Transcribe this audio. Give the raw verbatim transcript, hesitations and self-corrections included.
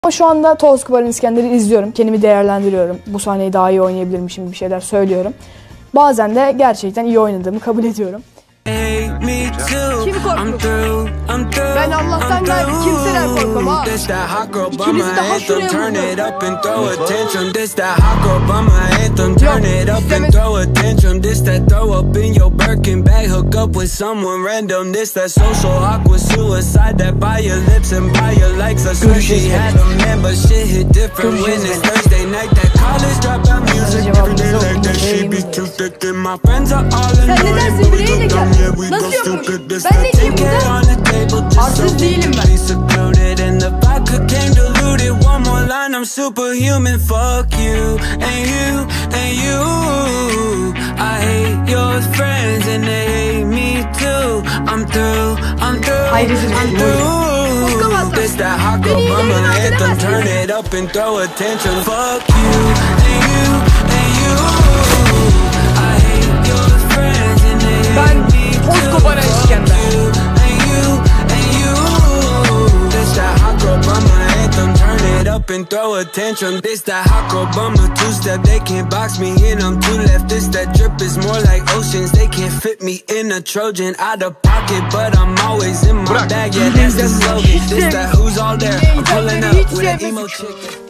Ama şu anda Toz Kubaran İskender'i izliyorum. Kendimi değerlendiriyorum. Bu sahneyi daha iyi oynayabilirmişim, bir şeyler söylüyorum. Bazen de gerçekten iyi oynadığımı kabul ediyorum. Kim korktu? Ben Allah'tan da kimseden korkmam ha. İkinizi de ha şuraya vurdu. Sen ne dersin bireyle gel? Nasıl yokmuş? Ben ne diyeyim burada? Arsız değilim ben. I'm superhuman, fuck you and you and you. I hate your friends and they hate me too. I'm through, I'm through, I'm through. This that hot girl mama anthem, turn it up and throw attention. Fuck you and you and you. I hate your friends and they hate me too. Toz Kubaran İskender. And throw attention. This that hot girl bummer two step. They can't box me in. I'm two left. This that drip is more like oceans. They can't fit me in a Trojan. Out of pocket, but I'm always in my bag. Yeah, that's the slogan. This that who's all there. I'm pulling up with an emo chick.